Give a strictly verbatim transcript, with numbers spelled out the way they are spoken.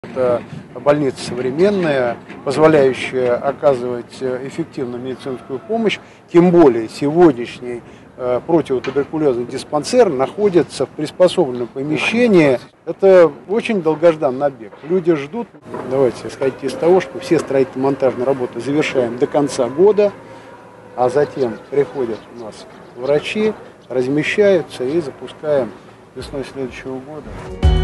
Это больница современная, позволяющая оказывать эффективную медицинскую помощь. Тем более сегодняшний противотуберкулезный диспансер находится в приспособленном помещении. Это очень долгожданный объект. Люди ждут. Давайте исходить из того, что все строительно-монтажные работы завершаем до конца года, а затем приходят у нас врачи, размещаются и запускаем весной следующего года.